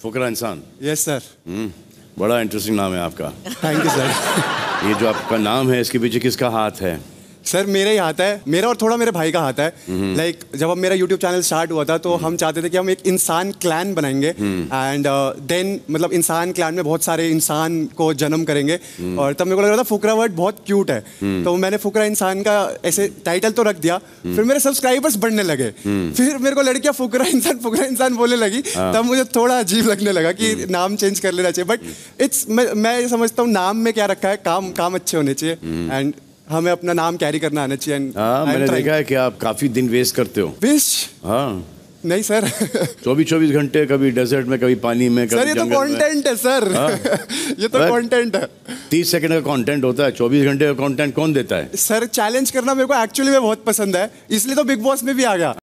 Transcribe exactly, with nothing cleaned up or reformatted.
फुकरा इंसान। Yes sir. हम्म, बड़ा interesting नाम है आपका। Thank you sir. ये जो आपका नाम है इसके पीछे किसका हाथ है? सर मेरा ही हाथ है, मेरा और थोड़ा मेरे भाई का हाथ है। लाइक like, जब अब मेरा यूट्यूब चैनल स्टार्ट हुआ था तो हम चाहते थे कि हम एक इंसान क्लैन बनाएंगे एंड देन मतलब इंसान क्लैन में बहुत सारे इंसान को जन्म करेंगे और तब मेरे को लग रहा था फुकरा वर्ड बहुत क्यूट है, तो मैंने फुकरा इंसान का ऐसे टाइटल तो रख दिया। फिर मेरे सब्सक्राइबर्स बढ़ने लगे, फिर मेरे को लड़कियां फुकरा इंसान फुकरा इंसान बोलने लगी, तब मुझे थोड़ा अजीब लगने लगा कि नाम चेंज कर लेना चाहिए। बट इट्स मैं, मैं समझता हूँ नाम में क्या रखा है, काम काम अच्छे होने चाहिए एंड हमें अपना नाम कैरी करना आना चाहिए। हाँ, मैंने देखा है कि आप काफी दिन वेस्ट करते हो। वेस्ट? हाँ। नहीं सर। चौबीस चौबीस घंटे, कभी डेजर्ट में, कभी पानी में, कभी सर ये तो कंटेंट है सर। हाँ? ये तो कंटेंट है। तीस सेकंड का कंटेंट होता है, चौबीस घंटे का कंटेंट कौन देता है? सर चैलेंज करना मेरे को एक्चुअली में बहुत पसंद है, इसलिए तो बिग बॉस में भी आ गया।